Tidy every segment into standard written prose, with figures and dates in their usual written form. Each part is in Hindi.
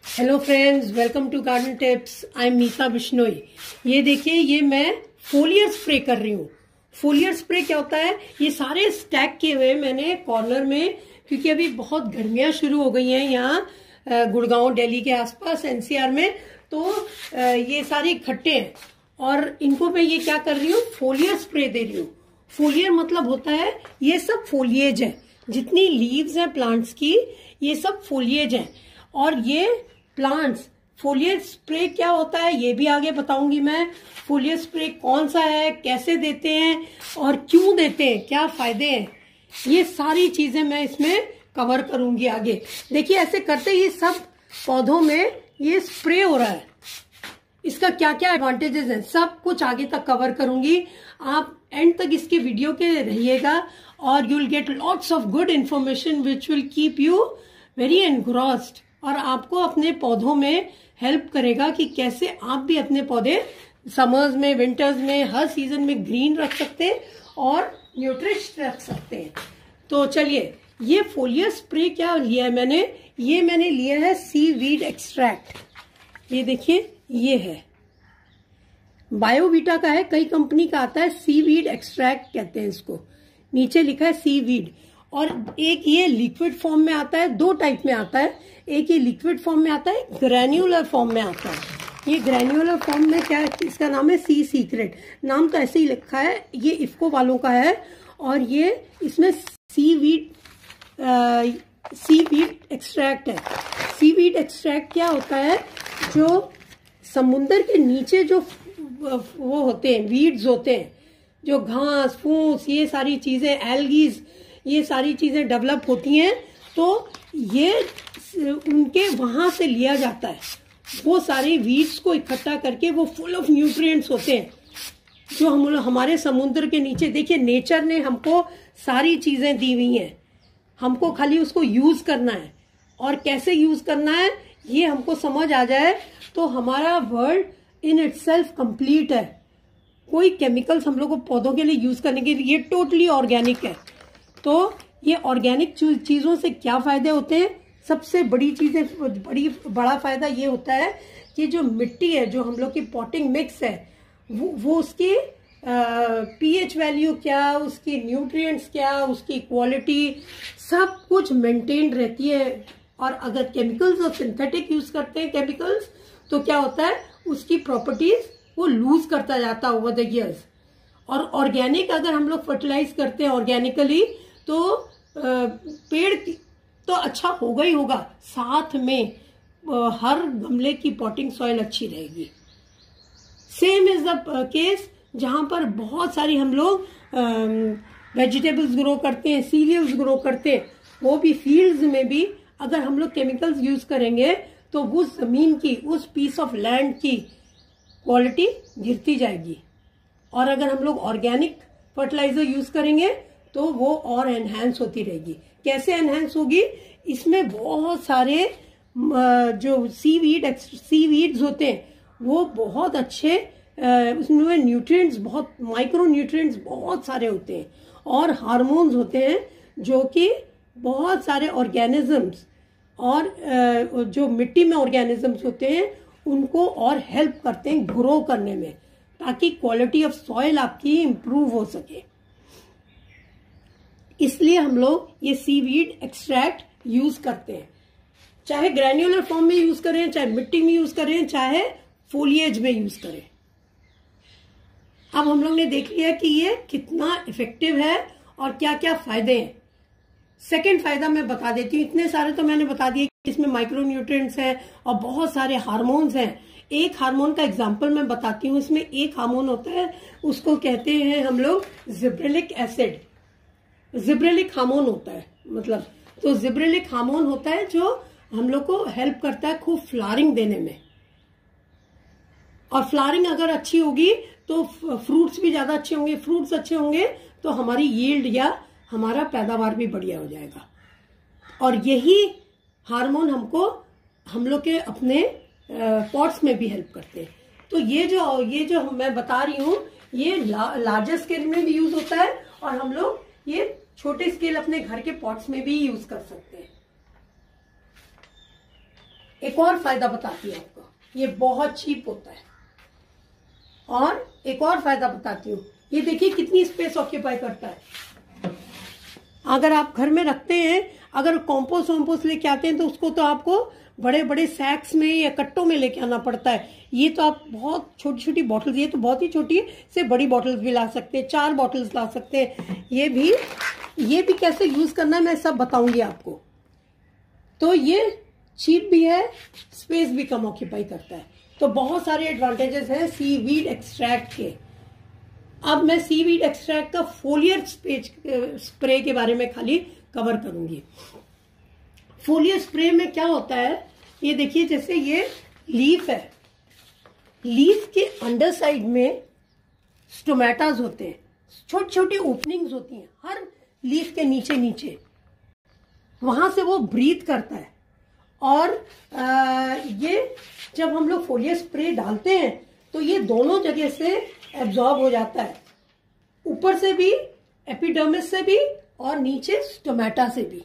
Hello friends, welcome to garden tips. I am Meeta Bishnoi. ये देखिए, ये मैं फोलियर स्प्रे कर रही हूँ। फोलियर स्प्रे क्या होता है? ये सारे स्टैक किए हुए मैंने कॉर्नर में, क्योंकि अभी बहुत गर्मियां शुरू हो गई हैं यहाँ गुड़गांव दिल्ली के आसपास एनसीआर में, तो ये सारे इकट्ठे हैं और इनको मैं ये क्या कर रही हूँ, फोलियर स्प्रे दे रही हूँ। फोलियर मतलब होता है ये सब फोलिएज है, जितनी लीव्स हैं प्लांट्स की ये सब फोलिएज हैं। और ये प्लांट्स फोलियर स्प्रे क्या होता है ये भी आगे बताऊंगी मैं। फोलियर स्प्रे कौन सा है, कैसे देते हैं और क्यों देते हैं, क्या फायदे हैं, ये सारी चीजें मैं इसमें कवर करूंगी आगे। देखिए, ऐसे करते ही सब पौधों में ये स्प्रे हो रहा है, इसका क्या क्या एडवांटेजेस हैं सब कुछ आगे तक कवर करूंगी। आप एंड तक इसके वीडियो के रहिएगा और you will get lots of good information which will keep you very engrossed, और आपको अपने पौधों में हेल्प करेगा कि कैसे आप भी अपने पौधे समर्स में, विंटर्स में, हर सीजन में ग्रीन रख सकते हैं और न्यूट्रिश रख सकते हैं। तो चलिए, ये फोलियर स्प्रे क्या लिया है मैंने, ये मैंने लिया है सीवीड एक्सट्रैक्ट। ये देखिए, ये है बायोवीटा का है, कई कंपनी का आता है, सीवीड एक्सट्रैक्ट कहते हैं इसको, नीचे लिखा है सीवीड। और एक ये लिक्विड फॉर्म में आता है, दो टाइप में आता है, एक ये लिक्विड फॉर्म में आता है, ग्रैन्युलर फॉर्म में आता है। ये ग्रैन्युलर फॉर्म में क्या, इसका नाम है सी सीक्रेट, नाम तो ऐसे ही लिखा है, ये इफ्को वालों का है। और ये इसमें सीवीड एक्सट्रैक्ट है। सीवीड एक्सट्रैक्ट क्या होता है, जो समुद्र के नीचे जो वो होते हैं, वीड्स होते हैं, जो घास फूस ये सारी चीजें, एल्गीज, ये सारी चीजें डेवलप होती हैं, तो ये उनके वहां से लिया जाता है। वो सारी वीड्स को इकट्ठा करके, वो फुल ऑफ न्यूट्रिएंट्स होते हैं जो हम हमारे समुद्र के नीचे। देखिए, नेचर ने हमको सारी चीजें दी हुई हैं, हमको खाली उसको यूज करना है, और कैसे यूज करना है ये हमको समझ आ जाए तो हमारा वर्ल्ड इन इटसेल्फ कंप्लीट है। कोई केमिकल्स हम लोग को पौधों के लिए यूज करने के लिए, ये टोटली ऑर्गेनिक है। तो ये ऑर्गेनिक चीजों से क्या फायदे होते हैं, सबसे बड़ी चीजें, बड़ा फायदा ये होता है कि जो मिट्टी है, जो हम लोग की पॉटिंग मिक्स है, वो उसकी पीएच वैल्यू क्या, उसकी न्यूट्रिएंट्स क्या, उसकी क्वालिटी, सब कुछ मेंटेन रहती है। और अगर केमिकल्स और सिंथेटिक यूज करते हैं केमिकल्स, तो क्या होता है, उसकी प्रॉपर्टीज वो लूज करता जाता है ओवर द ईयर्स। और ऑर्गेनिक अगर हम लोग फर्टिलाइज करते हैं ऑर्गेनिकली, तो पेड़ तो अच्छा होगा ही होगा, साथ में हर गमले की पॉटिंग सॉइल अच्छी रहेगी। सेम इज द केस जहां पर बहुत सारी हम लोग वेजिटेबल्स ग्रो करते हैं, सीरियल्स ग्रो करते हैं, वो भी फील्ड्स में भी अगर हम लोग केमिकल्स यूज करेंगे तो उस जमीन की, उस पीस ऑफ लैंड की क्वालिटी गिरती जाएगी। और अगर हम लोग ऑर्गेनिक फर्टिलाइजर यूज करेंगे तो वो और एनहांस होती रहेगी। कैसे एनहांस होगी, इसमें बहुत सारे जो सीवीड्स होते हैं वो बहुत अच्छे, उसमें न्यूट्रिएंट्स, बहुत माइक्रो न्यूट्रिएंट्स बहुत सारे होते हैं, और हार्मोन्स होते हैं जो कि बहुत सारे ऑर्गेनिजम्स, और जो मिट्टी में ऑर्गेनिजम्स होते हैं उनको और हेल्प करते हैं ग्रो करने में, ताकि क्वालिटी ऑफ सॉइल आपकी इंप्रूव हो सके। इसलिए हम लोग ये सीवीड एक्सट्रैक्ट यूज करते हैं, चाहे ग्रैन्युलर फॉर्म में यूज करें, चाहे मिट्टी में यूज करें, चाहे फोलिएज में यूज करें। अब हम लोग ने देख लिया कि ये कितना इफेक्टिव है और क्या क्या फायदे हैं। सेकेंड फायदा मैं बता देती हूँ, इतने सारे तो मैंने बता दिए कि इसमें माइक्रो न्यूट्रिएंट्स हैं और बहुत सारे हार्मोन्स हैं। एक हार्मोन का एग्जांपल मैं बताती हूँ, इसमें एक हार्मोन होता है, उसको कहते हैं हम लोग जिब्रेलिक एसिड। जिब्रेलिक हार्मोन होता है, मतलब तो जिब्रेलिक हार्मोन होता है जो हम लोग को हेल्प करता है खूब फ्लावरिंग देने में। और फ्लावरिंग अगर अच्छी होगी तो फ्रूट्स भी ज्यादा अच्छे होंगे, फ्रूट्स अच्छे होंगे तो हमारी यील्ड या हमारा पैदावार भी बढ़िया हो जाएगा। और यही हार्मोन हमको, हम लोग के अपने पॉट्स में भी हेल्प करते हैं। तो ये जो मैं बता रही हूँ, ये लार्जर स्केल में भी यूज होता है, और हम लोग ये छोटे स्केल अपने घर के पॉट्स में भी यूज कर सकते हैं। एक और फायदा बताती हूँ आपको, ये बहुत चीप होता है। और एक और फायदा बताती हूँ, ये देखिए कितनी स्पेस ऑक्यूपाई करता है। अगर आप घर में रखते हैं, अगर कॉम्पोस्ट वॉम्पोस्ट लेके आते हैं तो उसको तो आपको बड़े बड़े सैक्स में या कट्टों में लेके आना पड़ता है। ये तो आप बहुत छोटी छोटी बॉटल्स, ये तो बहुत ही छोटी है, से बड़ी बॉटल्स भी ला सकते हैं, 4 बॉटल्स ला सकते हैं। ये भी कैसे यूज करना है मैं सब बताऊंगी आपको। तो ये चीप भी है, स्पेस भी कम ऑक्यूपाई करता है। तो बहुत सारे एडवांटेजेस हैं सीवीड एक्सट्रैक्ट के। अब मैं सीवीड एक्सट्रैक्ट का फोलियर स्प्रे के बारे में खाली कवर करूंगी। फोलियर स्प्रे में क्या होता है, ये देखिए जैसे ये लीफ है, लीफ के अंडर साइड में स्टोमेटास होते हैं, छोटी छोटी ओपनिंग्स होती हैं हर लीफ के नीचे नीचे, वहां से वो ब्रीथ करता है। और ये जब हम लोग फोलियर स्प्रे डालते हैं तो ये दोनों जगह से एब्जॉर्ब हो जाता है, ऊपर से भी, एपिडर्मिस से भी, और नीचे स्टोमेटा से भी।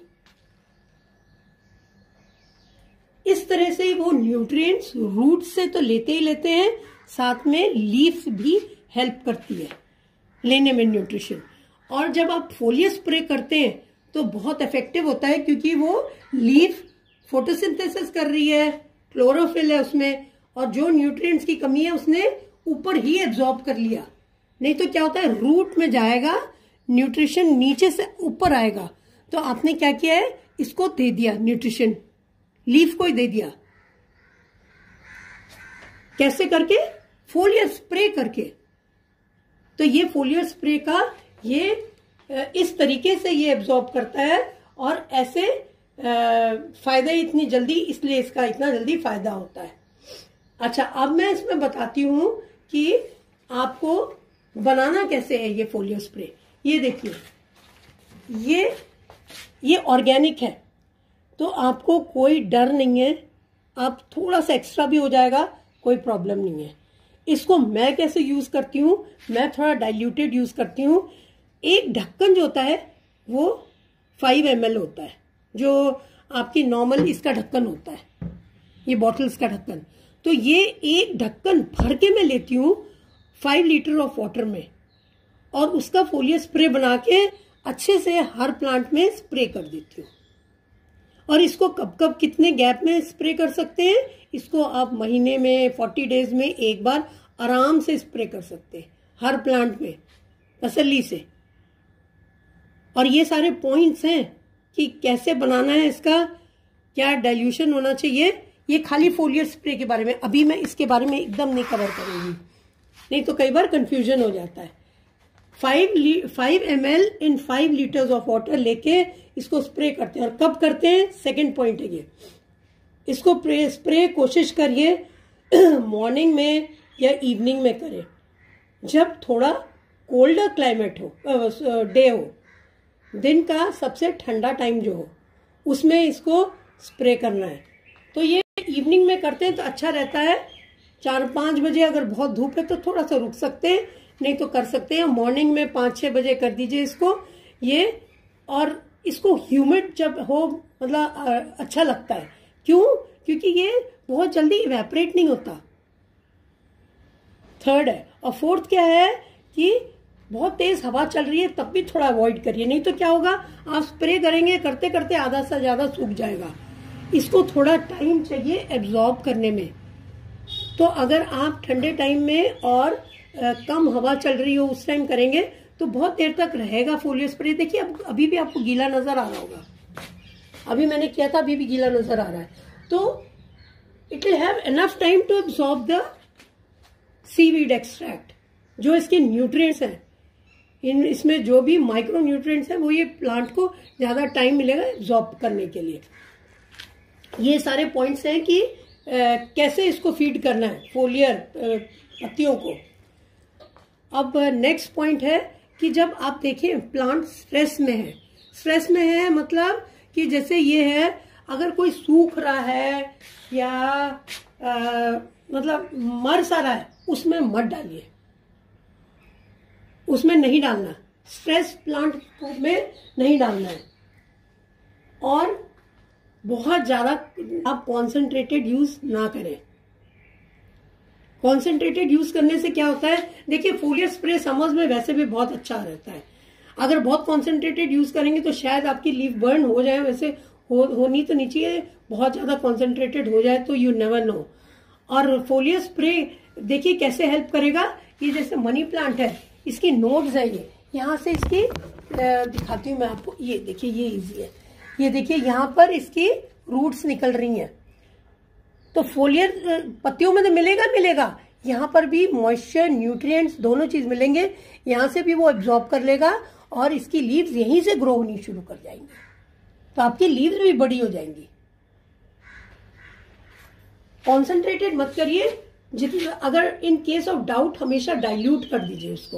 इस तरह से वो न्यूट्रिएंट्स रूट से तो लेते ही लेते हैं, साथ में लीफ भी हेल्प करती है लेने में न्यूट्रिशन। और जब आप फोलियर स्प्रे करते हैं तो बहुत इफेक्टिव होता है, क्योंकि वो लीफ फोटोसिंथेसिस कर रही है, क्लोरोफिल है उसमें, और जो न्यूट्रिएंट्स की कमी है उसने ऊपर ही एब्जॉर्ब कर लिया। नहीं तो क्या होता है, रूट में जाएगा न्यूट्रिशन, नीचे से ऊपर आएगा। तो आपने क्या किया है, इसको दे दिया न्यूट्रिशन, लीफ को ही दे दिया। कैसे करके, फोलियर स्प्रे करके। तो ये फोलियर स्प्रे का ये इस तरीके से ये एब्जॉर्ब करता है, और ऐसे फायदे इतनी जल्दी, इसलिए इसका इतना जल्दी फायदा होता है। अच्छा, अब मैं इसमें बताती हूं कि आपको बनाना कैसे है ये फोलियर स्प्रे। ये देखिए, ये ऑर्गेनिक है, तो आपको कोई डर नहीं है। आप थोड़ा सा एक्स्ट्रा भी हो जाएगा, कोई प्रॉब्लम नहीं है। इसको मैं कैसे यूज करती हूँ, मैं थोड़ा डाइल्यूटेड यूज करती हूँ। एक ढक्कन जो होता है वो 5 ml होता है, जो आपकी नॉर्मल इसका ढक्कन होता है, ये बॉटल्स का ढक्कन। तो ये एक ढक्कन भर के मैं लेती हूँ 5 लीटर ऑफ वाटर में, और उसका फोलियर स्प्रे बना के अच्छे से हर प्लांट में स्प्रे कर देती हूँ। और इसको कब कब कितने गैप में स्प्रे कर सकते हैं, इसको आप महीने में 40 डेज में एक बार आराम से स्प्रे कर सकते हैं हर प्लांट में, तसल्ली से। और ये सारे पॉइंट्स हैं कि कैसे बनाना है, इसका क्या डाइल्यूशन होना चाहिए, ये खाली फोलियर स्प्रे के बारे में। अभी मैं इसके बारे में एकदम नहीं कवर करूंगी, नहीं तो कई बार कंफ्यूजन हो जाता है। 5 ml in 5 litres of water लेके इसको स्प्रे करते हैं। और कब करते हैं, सेकंड पॉइंट है ये। इसको स्प्रे कोशिश करिए मॉर्निंग में या इवनिंग में करें, जब थोड़ा कोल्डर क्लाइमेट हो, डे हो, दिन का सबसे ठंडा टाइम जो हो, उसमें इसको स्प्रे करना है। तो ये इवनिंग में करते हैं तो अच्छा रहता है। 4-5 बजे अगर बहुत धूप है तो थोड़ा सा रुक सकते हैं, नहीं तो कर सकते हैं मॉर्निंग में 5-6 बजे कर दीजिए इसको ये। और इसको ह्यूमिड जब हो, मतलब अच्छा लगता है। क्यों? क्योंकि ये बहुत जल्दी इवेपोरेट नहीं होता। थर्ड है। और फोर्थ क्या है कि बहुत तेज हवा चल रही है तब भी थोड़ा अवॉइड करिए, नहीं तो क्या होगा, आप स्प्रे करेंगे, करते करते आधा से ज्यादा सूख जाएगा। इसको थोड़ा टाइम चाहिए एब्जॉर्ब करने में। तो अगर आप ठंडे टाइम में और कम हवा चल रही हो उस टाइम करेंगे तो बहुत देर तक रहेगा फोलियर स्प्रे। देखिए अब अभी भी आपको गीला नजर आ रहा होगा, अभी मैंने किया था, अभी भी गीला नजर आ रहा है। तो it will have enough time to absorb the seaweed extract. जो इसके न्यूट्रिएंट्स हैं, इसमें जो भी माइक्रो न्यूट्रिएंट्स हैं, वो ये प्लांट को ज्यादा टाइम मिलेगा एब्जॉर्ब करने के लिए। ये सारे पॉइंट्स हैं कि कैसे इसको फीड करना है फोलियर पत्तियों को। अब नेक्स्ट पॉइंट है कि जब आप देखें प्लांट स्ट्रेस में है, स्ट्रेस में है मतलब कि जैसे ये है, अगर कोई सूख रहा है या मतलब मर सा रहा है, उसमें मत डालिए, उसमें नहीं डालना, स्ट्रेस प्लांट में नहीं डालना है। और बहुत ज्यादा आप कॉन्सेंट्रेटेड यूज ना करें। कॉन्सेंट्रेटेड यूज करने से क्या होता है, देखिए फोलियर स्प्रे समर्स में वैसे भी बहुत अच्छा रहता है। अगर बहुत कॉन्सेंट्रेटेड यूज करेंगे तो शायद आपकी लीफ बर्न हो जाए, वैसे होनी तो नहीं चाहिए, बहुत ज्यादा कॉन्सेंट्रेटेड हो जाए तो यू नेवर नो। और फोलियर स्प्रे देखिए कैसे हेल्प करेगा, ये जैसे मनी प्लांट है, इसकी नोड्स है, ये यहाँ से इसकी दिखाती हूँ मैं आपको, ये देखिए ये इजी है, ये देखिए यहाँ पर इसकी रूट्स निकल रही हैं। तो फोलियर पत्तियों में तो मिलेगा, यहाँ पर भी मॉइस्चर, न्यूट्रिएंट्स दोनों चीज मिलेंगे, यहाँ से भी वो एब्जॉर्ब कर लेगा और इसकी लीव्स यहीं से ग्रो होनी शुरू कर जाएंगी, तो आपकी लीव्स भी बड़ी हो जाएंगी। कॉन्सेंट्रेटेड मत करिए, जितना अगर इन केस ऑफ डाउट हमेशा डाइल्यूट कर दीजिए उसको।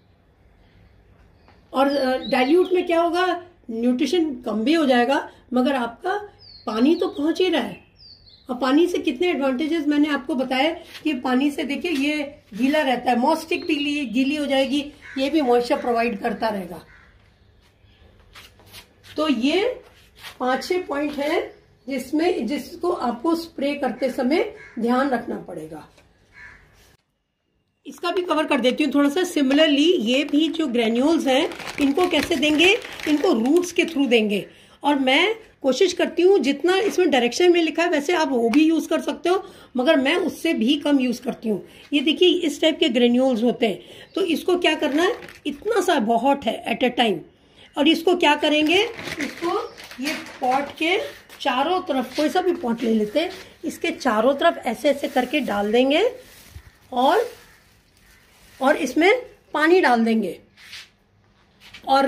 और डाइल्यूट में क्या होगा, न्यूट्रिशन कम भी हो जाएगा मगर आपका पानी तो पहुंच ही रहा है। और पानी से कितने एडवांटेजेस मैंने आपको बताया कि पानी से देखिए ये गीला रहता है, मॉस्टिक भी गीली हो जाएगी, ये भी मॉइस्चर प्रोवाइड करता रहेगा। तो ये 5-6 पॉइंट है जिसको आपको स्प्रे करते समय ध्यान रखना पड़ेगा। इसका भी कवर कर देती हूँ थोड़ा सा। सिमिलरली ये भी जो ग्रेन्यूल्स हैं इनको कैसे देंगे, इनको रूट्स के थ्रू देंगे। और मैं कोशिश करती हूँ जितना इसमें डायरेक्शन में लिखा है वैसे आप वो भी यूज कर सकते हो, मगर मैं उससे भी कम यूज करती हूँ। ये देखिए इस टाइप के ग्रेन्यूल्स होते हैं, तो इसको क्या करना है, इतना सा बहुत है एट अ टाइम। और इसको क्या करेंगे, इसको ये पॉट के चारों तरफ, कोई सा भी पॉट ले लेते हैं, इसके चारों तरफ ऐसे ऐसे करके डाल देंगे और इसमें पानी डाल देंगे। और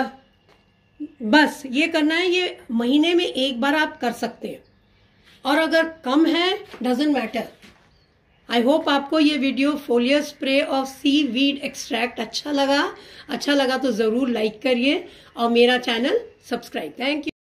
बस ये करना है, ये महीने में एक बार आप कर सकते हैं, और अगर कम है डजंट मैटर। आई होप आपको ये video foliar spray of sea weed extract अच्छा लगा तो जरूर लाइक करिए और मेरा चैनल सब्सक्राइब। Thank you.